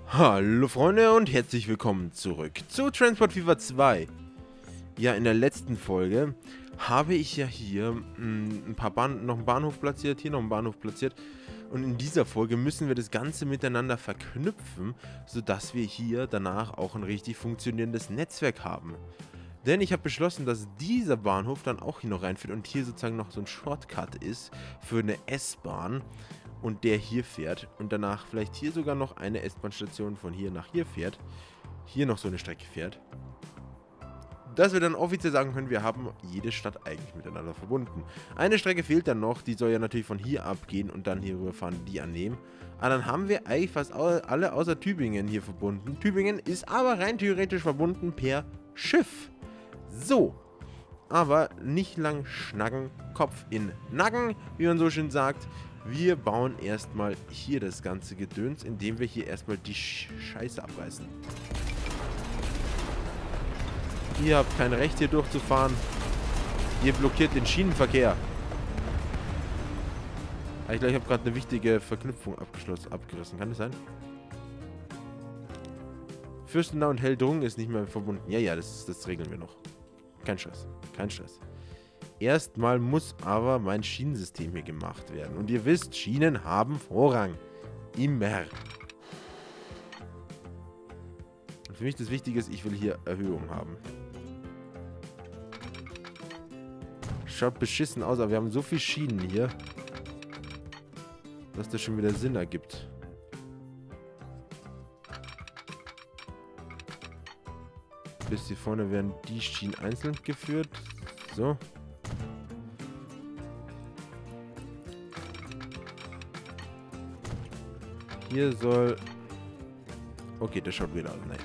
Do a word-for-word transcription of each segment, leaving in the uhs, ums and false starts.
Hallo Freunde und herzlich willkommen zurück zu Transport Fever zwei. Ja, in der letzten Folge habe ich ja hier mh, ein paar Bahn noch einen Bahnhof platziert, hier noch einen Bahnhof platziert. Und in dieser Folge müssen wir das Ganze miteinander verknüpfen, sodass wir hier danach auch ein richtig funktionierendes Netzwerk haben. Denn ich habe beschlossen, dass dieser Bahnhof dann auch hier noch reinführt und hier sozusagen noch so ein Shortcut ist für eine S-Bahn. Und der hier fährt und danach vielleicht hier sogar noch eine S-Bahn-Station von hier nach hier fährt, hier noch so eine Strecke fährt, dass wir dann offiziell sagen können, wir haben jede Stadt eigentlich miteinander verbunden. Eine Strecke fehlt dann noch, die soll ja natürlich von hier abgehen und dann hier rüberfahren, die annehmen. Aber dann haben wir eigentlich fast alle außer Tübingen hier verbunden. Tübingen ist aber rein theoretisch verbunden per Schiff. So, aber nicht lang schnacken, Kopf in Nacken, wie man so schön sagt. Wir bauen erstmal hier das ganze Gedöns, indem wir hier erstmal die Scheiße abreißen. Ihr habt kein Recht hier durchzufahren. Ihr blockiert den Schienenverkehr. Ich glaube, ich habe gerade eine wichtige Verknüpfung abgeschlossen, abgerissen. Kann das sein? Fürstenau und Heldrungen ist nicht mehr verbunden. Ja, ja, das, das regeln wir noch. Kein Stress. Kein Stress. Erstmal muss aber mein Schienensystem hier gemacht werden. Und ihr wisst, Schienen haben Vorrang. Immer. Und für mich das Wichtige ist, ich will hier Erhöhung haben. Schaut beschissen aus, aber wir haben so viele Schienen hier, dass das schon wieder Sinn ergibt. Bis hier vorne werden die Schienen einzeln geführt. So. Hier soll... Okay, das schaut wieder aus. Nein.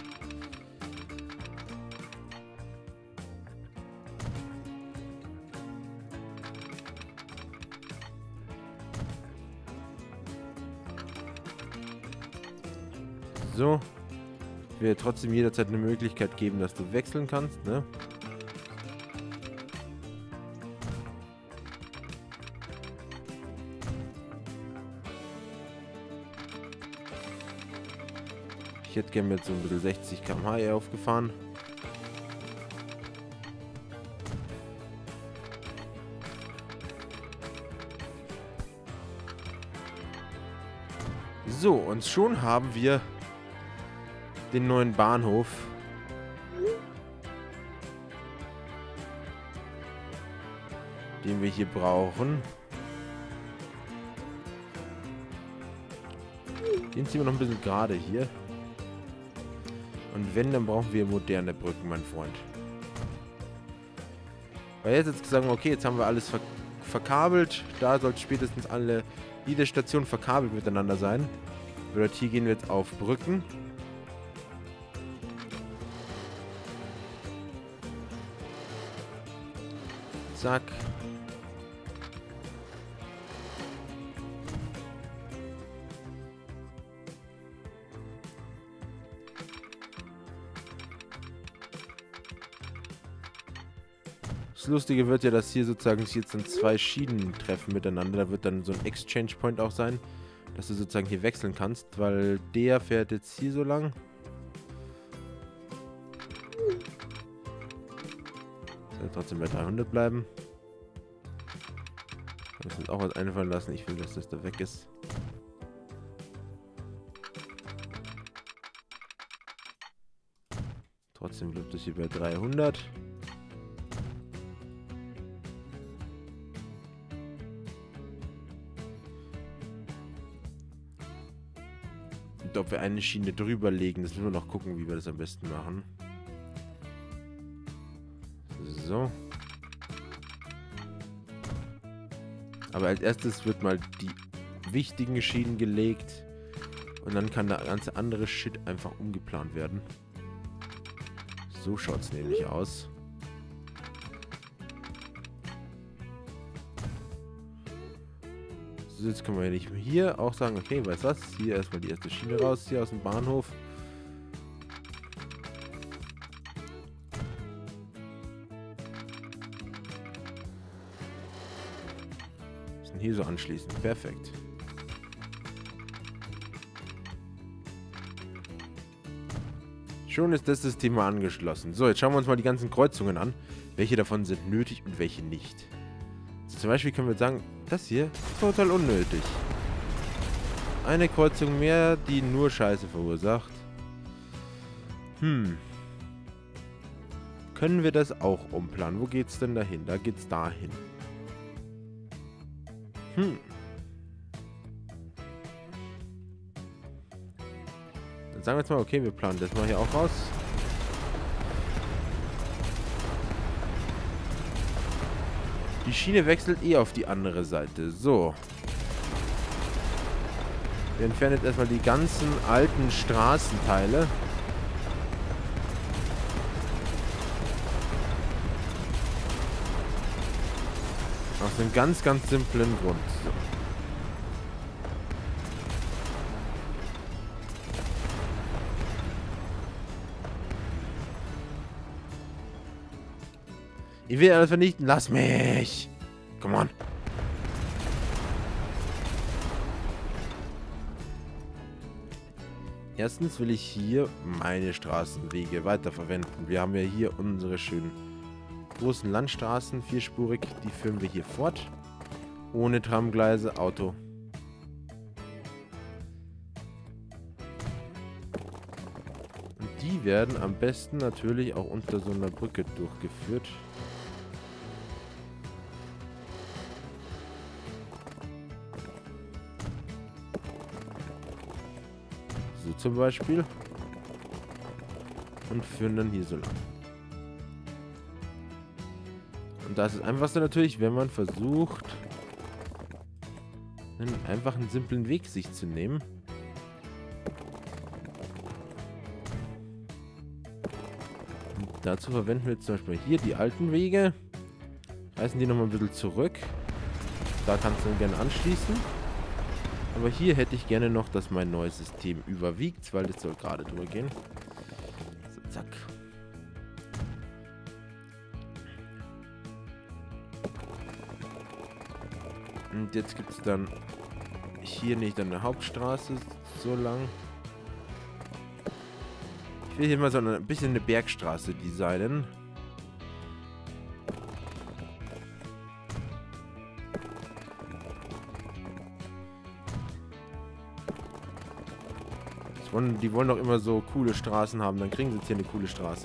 So. Ich will trotzdem jederzeit eine Möglichkeit geben, dass du wechseln kannst, ne? Ich hätte gerne mit so ein bisschen sechzig Kilometer pro Stunde eher aufgefahren. So, und schon haben wir den neuen Bahnhof. Den wir hier brauchen. Den ziehen wir noch ein bisschen gerade hier. Und wenn, dann brauchen wir moderne Brücken, mein Freund. Weil jetzt jetzt sagen wir, okay, jetzt haben wir alles ver verkabelt. Da sollte spätestens alle, jede Station verkabelt miteinander sein. Bedeutet, hier gehen wir jetzt auf Brücken. Zack. Das Lustige wird ja, dass hier sozusagen sich jetzt dann zwei Schienen treffen miteinander. Da wird dann so ein Exchange Point auch sein, dass du sozusagen hier wechseln kannst, weil der fährt jetzt hier so lang. Soll trotzdem bei dreihundert bleiben. Ich muss uns auch was einfallen lassen. Ich will, dass das da weg ist. Trotzdem bleibt das hier bei dreihundert. Und ob wir eine Schiene drüber legen, das müssen wir noch gucken, wie wir das am besten machen. So. Aber als erstes wird mal die wichtigen Schienen gelegt. Und dann kann der ganze andere Shit einfach umgeplant werden. So schaut es nämlich aus. So, jetzt können wir ja nicht mehr hier auch sagen, okay, weißt du was? Hier erstmal die erste Schiene raus, hier aus dem Bahnhof. Hier so anschließen. Perfekt. Schon ist das System mal angeschlossen. So, jetzt schauen wir uns mal die ganzen Kreuzungen an. Welche davon sind nötig und welche nicht. Also zum Beispiel können wir sagen, das hier ist total unnötig. Eine Kreuzung mehr, die nur Scheiße verursacht. Hm. Können wir das auch umplanen? Wo geht's denn dahin? Da geht's dahin. Hm. Dann sagen wir jetzt mal, okay, wir planen das mal hier auch raus. Die Schiene wechselt eh auf die andere Seite. So. Wir entfernen jetzt erstmal die ganzen alten Straßenteile. Aus einem ganz, ganz simplen Grund. So. Ich will alles vernichten. Lass mich. Come on. Erstens will ich hier meine Straßenwege weiterverwenden. Wir haben ja hier unsere schönen großen Landstraßen, vierspurig. Die führen wir hier fort. Ohne Tramgleise, Auto. Und die werden am besten natürlich auch unter so einer Brücke durchgeführt. So zum Beispiel. Und führen dann hier so lang. Und das ist einfachste natürlich, wenn man versucht, einen einfachen, simplen Weg sich zu nehmen. Und dazu verwenden wir jetzt zum Beispiel hier die alten Wege. Reißen die nochmal ein bisschen zurück. Da kannst du dann gerne anschließen. Aber hier hätte ich gerne noch, dass mein neues System überwiegt, weil das soll gerade drüber gehen. So, zack. Und jetzt gibt es dann hier nicht eine Hauptstraße so lang. Ich will hier mal so ein bisschen eine Bergstraße designen. Die wollen doch immer so coole Straßen haben, dann kriegen sie jetzt hier eine coole Straße.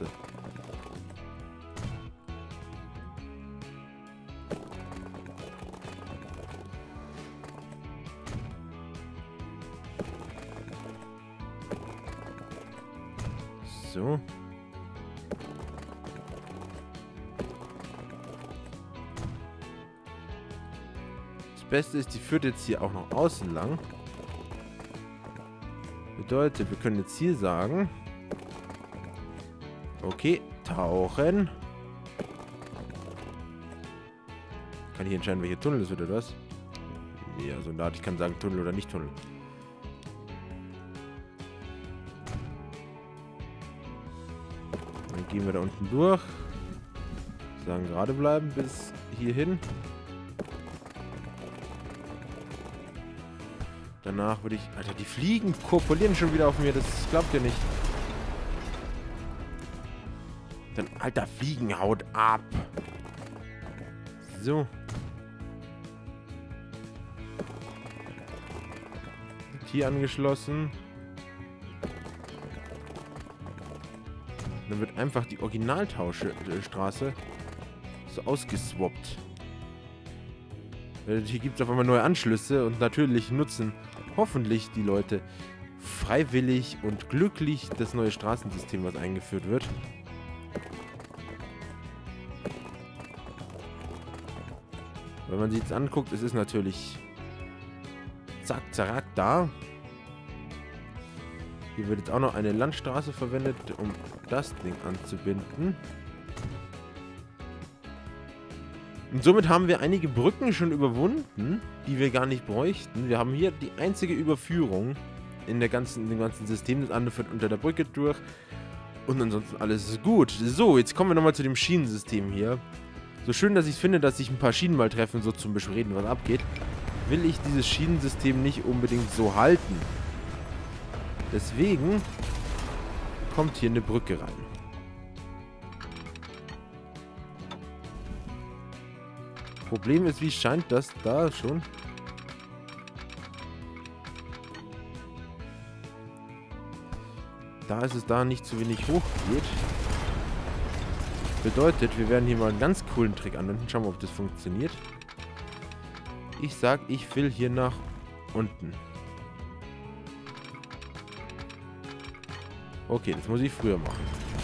So. Das Beste ist, die führt jetzt hier auch noch außen lang. Bedeutet, wir können jetzt hier sagen, okay, tauchen. Kann ich entscheiden, welcher Tunnel es wird oder was? Ja, so eine Art, ich kann sagen Tunnel oder nicht Tunnel. Dann gehen wir da unten durch. Sagen gerade bleiben bis hierhin. Danach würde ich... Alter, die Fliegen korpulieren schon wieder auf mir. Das glaubt ihr nicht. Dann, alter, Fliegen haut ab. So. Hier angeschlossen. Dann wird einfach die Originaltauschstraße so ausgeswappt. Hier gibt es auf einmal neue Anschlüsse und natürlich nutzen hoffentlich die Leute freiwillig und glücklich das neue Straßensystem, was eingeführt wird. Wenn man sich jetzt anguckt, es ist natürlich zack, zack, da. Hier wird jetzt auch noch eine Landstraße verwendet, um das Ding anzubinden. Und somit haben wir einige Brücken schon überwunden, die wir gar nicht bräuchten. Wir haben hier die einzige Überführung in, der ganzen, in dem ganzen System. Das andere führt unter der Brücke durch. Und ansonsten alles ist gut. So, jetzt kommen wir nochmal zu dem Schienensystem hier. So schön, dass ich finde, dass sich ein paar Schienen mal treffen, so zum Besprechen, was abgeht, will ich dieses Schienensystem nicht unbedingt so halten. Deswegen kommt hier eine Brücke rein. Problem ist, wie scheint das da schon? Da ist es da nicht zu wenig hoch geht. Bedeutet, wir werden hier mal einen ganz coolen Trick anwenden. Schauen wir, ob das funktioniert. Ich sag, ich will hier nach unten. Okay, das muss ich früher machen.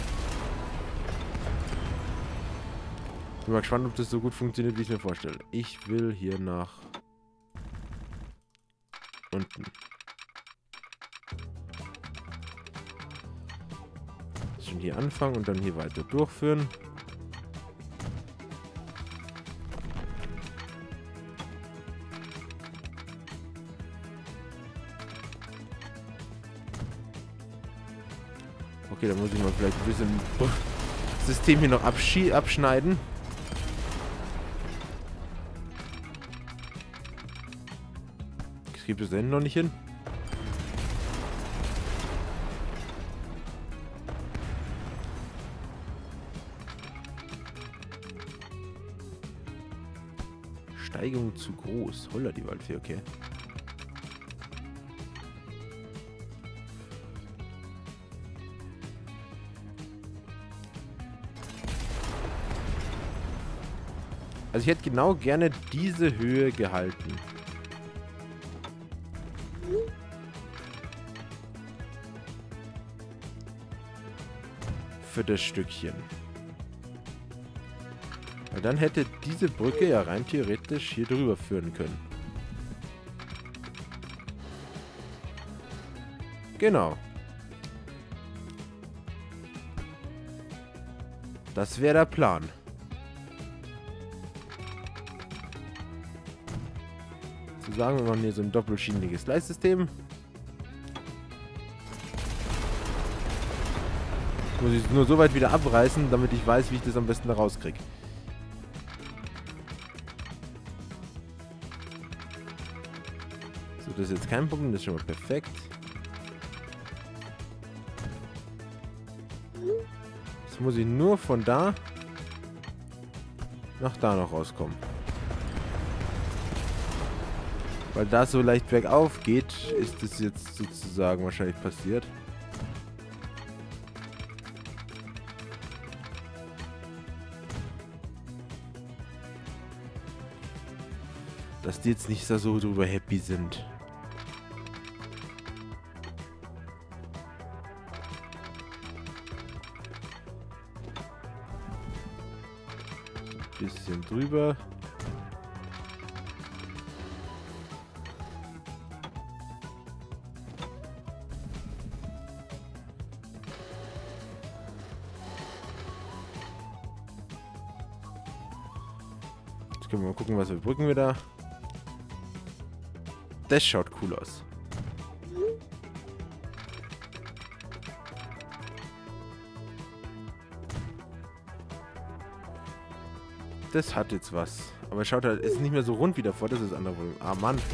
Bin mal gespannt, ob das so gut funktioniert, wie ich es mir vorstelle. Ich will hier nach unten. Schon hier anfangen und dann hier weiter durchführen. Okay, da muss ich mal vielleicht ein bisschen System hier noch abschneiden. Ich kriege bis dahin noch nicht hin. Steigung zu groß. Holla die Waldfee, okay. Also ich hätte genau gerne diese Höhe gehalten. Für das Stückchen. Weil dann hätte diese Brücke ja rein theoretisch hier drüber führen können. Genau. Das wäre der Plan. Zu sagen, wir machen hier so ein doppelschieniges Gleissystem. Muss ich es nur so weit wieder abreißen, damit ich weiß, wie ich das am besten da rauskriege. So, das ist jetzt kein Problem, das ist schon mal perfekt. Jetzt muss ich nur von da nach da noch rauskommen. Weil das so leicht bergauf geht, ist es jetzt sozusagen wahrscheinlich passiert. Dass die jetzt nicht so drüber happy sind. Ein bisschen drüber. Jetzt können wir mal gucken, was für Brücken wir da. Das schaut cool aus. Das hat jetzt was. Aber schaut halt, ist nicht mehr so rund wie davor. Das ist das andere Problem. Ah, Mann.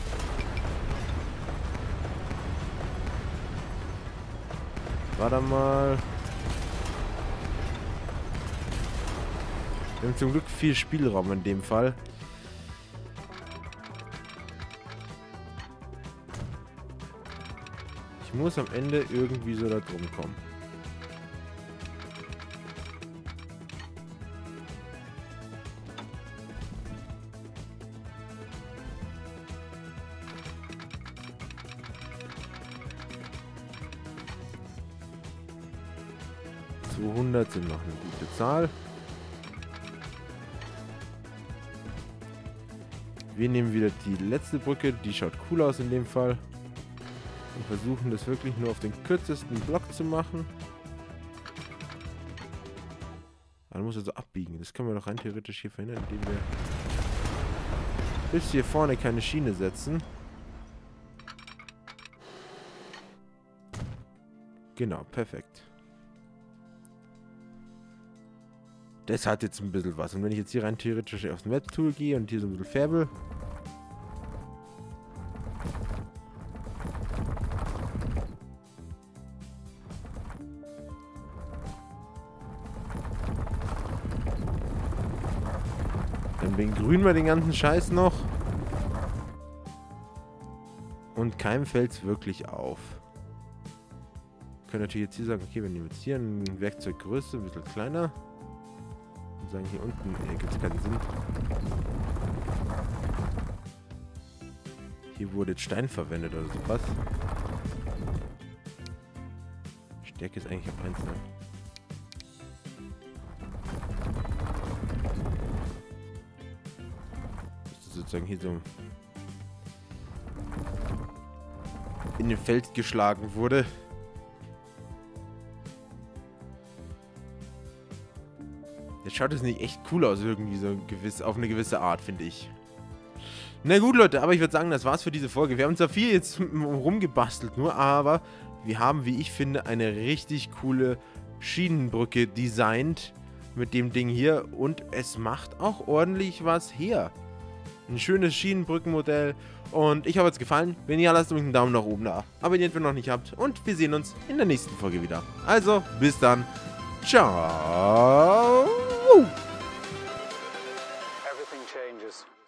Warte mal. Wir haben zum Glück viel Spielraum in dem Fall. Ich muss am Ende irgendwie so da drum kommen. zweihundert sind noch eine gute Zahl. Wir nehmen wieder die letzte Brücke, die schaut cool aus in dem Fall. Und versuchen das wirklich nur auf den kürzesten Block zu machen. Man muss also abbiegen. Das können wir doch rein theoretisch hier verhindern, indem wir bis hier vorne keine Schiene setzen. Genau, perfekt. Das hat jetzt ein bisschen was. Und wenn ich jetzt hier rein theoretisch aufs Map-Tool gehe und hier so ein bisschen färbel. Dann begrünen wir den ganzen Scheiß noch. Und keinem fällt es wirklich auf. Wir können natürlich jetzt hier sagen, okay, wir nehmen jetzt hier ein Werkzeuggröße, ein bisschen kleiner. Und sagen, hier unten äh, gibt es keinen Sinn. Hier wurde jetzt Stein verwendet oder sowas. Stärke ist eigentlich auf eins, ne? Das ist sozusagen hier so in den Feld geschlagen wurde. Jetzt schaut es nicht echt cool aus, irgendwie so gewiss, auf eine gewisse Art, finde ich. Na gut, Leute, aber ich würde sagen, das war's für diese Folge. Wir haben zwar viel jetzt rumgebastelt, nur, aber wir haben, wie ich finde, eine richtig coole Schienenbrücke designt mit dem Ding hier und es macht auch ordentlich was her. Ein schönes Schienenbrückenmodell und ich hoffe, es gefallen. Wenn ja, lasst mich einen Daumen nach oben da. Abonniert, wenn ihr noch nicht habt und wir sehen uns in der nächsten Folge wieder. Also, bis dann. Ciao. Everything changes.